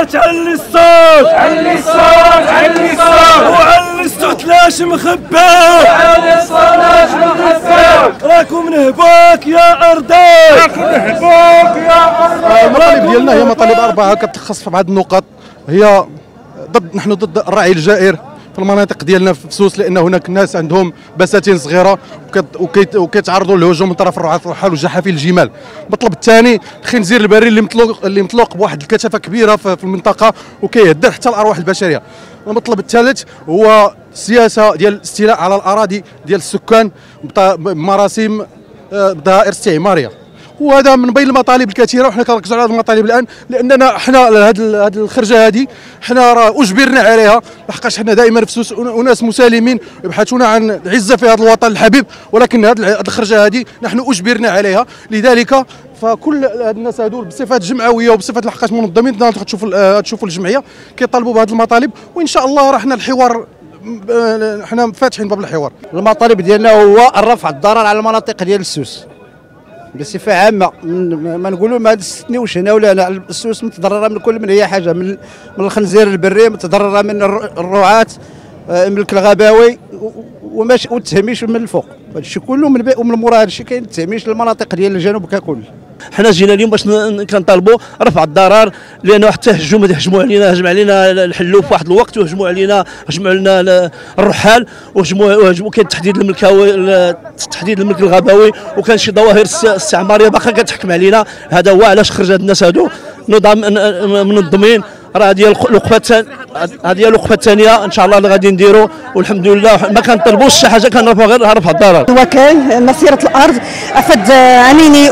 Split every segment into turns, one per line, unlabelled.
علي الصوت علي الصوت علي الصوت وعلي الصوت لاش مخبى علي الصوت لاش مخبى راكم نهبوك يا أرضي راكم نهبوك يا أرضي.
المطالب ديالنا هي مطالب أربعة كتلخص في بعض النقط. هي نحن ضد الرعي الجائر في المناطق ديالنا في سوس، لان هناك ناس عندهم بساتين صغيره وكيتعرضوا للهجوم من طرف الرعاة الرحال وجحافل الجمال. المطلب الثاني الخنزير البري اللي مطلوق بواحد الكثافه كبيره في المنطقه وكيهدد حتى الارواح البشريه. المطلب الثالث هو السياسه ديال الاستيلاء على الاراضي ديال السكان بمراسيم ظاهر استعماريه، وهذا من بين المطالب الكثيره. وحنا كنركزوا على هذه المطالب الان لاننا حنا هذه الخرجه هذه حنا راه اجبرنا عليها، لحقاش حنا دائما في سوس اناس مسالمين يبحثون عن العزه في هذا الوطن الحبيب، ولكن هذه الخرجه هذه نحن اجبرنا عليها. لذلك فكل هاد الناس هذو بصفات جمعويه وبصفه لحقاش منظمين تشوفوا الجمعيه كيطالبوا بهذه المطالب، وان شاء الله راه حنا الحوار حنا فاتحين باب الحوار.
المطالب ديالنا هو الرفع الضرر على المناطق ديال السوس بصفه عامه. ما نقولوا ما نستثنيوش هنا ولا هنا. السوس متضرره من كل من هي حاجه، من الخنزير البري، متضرره من الرعاة، ملك الغاباوي والتهميش من الفوق. هذا الشيء كله ومن مورا هذا الشيء كاين التهميش للمناطق ديال الجنوب ككل.
حنا جينا اليوم باش كنطالبوا رفع الضرر، لانه حتى هجموا علينا، هجم علينا الحلوف في واحد الوقت، وهجموا علينا الرحال، وكاين تحديد الملك الغاباوي، وكان شي ظواهر استعماريه باقا كتحكم علينا. هذا هو علاش خرج هاد الناس هادو نظام منظمين. راه هذه الوقفه الثانيه ان شاء الله اللي غادي نديروا، والحمد لله ما كنطلبوش شي حاجه، كنرفعوا غير رفع الضرر.
وكاين مسيره الارض افد اميني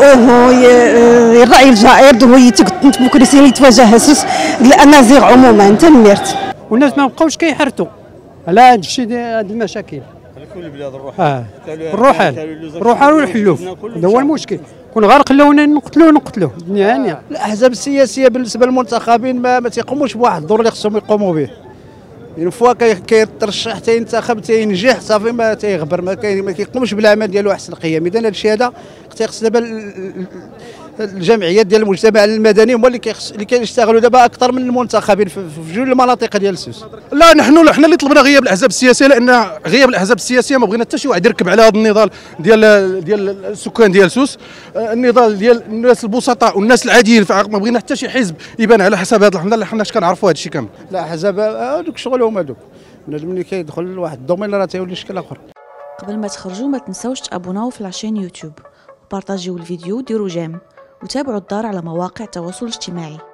الراي الجائر هو الديمقراطيه يتواجه سوس الامازيغ عموما تنمرت،
والناس ما بقاوش كيحرتوا على هذا الشيء، هذه المشاكل.
كل بلاد الروحال
الروحال والحلوف هذا هو المشكل. كون غير خلونا نقتلوه يعني.
الاحزاب السياسيه بالنسبه للمنتخبين ما تيقوموش بواحد الدور اللي خصهم يقوموا به. يعني فوا كيترشح تينتخب تينجح صافي ما تيغبر، ما كيقومش بالعمل ديالو احسن قيم. اذا هذا الشيء هذا خص دابا الجمعيات ديال المجتمع المدني هما اللي كيشتغلوا دابا اكثر من المنتخبين في جوج المناطق ديال السوس.
لا حنا اللي طلبنا غياب الاحزاب السياسيه، لان غياب الاحزاب السياسيه ما بغينا حتى شي واحد يركب على هذا النضال ديال السكان ديال سوس. النضال ديال الناس البسطاء والناس العاديين، ما بغينا حتى شي حزب يبان على حساب هذا. الحمد لله حنا كنعرفوا هذا الشيء كامل.
لا احزاب هذوك شغلهم هذوك، ملي كيدخل لواحد الدومين راه تيولي شكل اخر.
قبل ما تخرجوا ما تنساوش تابوناو في لاشين يوتيوب وبارطاجيو الفيديو وديروا جيم وتابعوا الدار على مواقع التواصل الاجتماعي.